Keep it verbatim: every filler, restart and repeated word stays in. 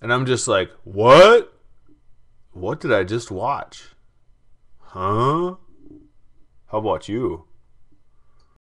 And I'm just like, what? What did I just watch? Huh? How about you?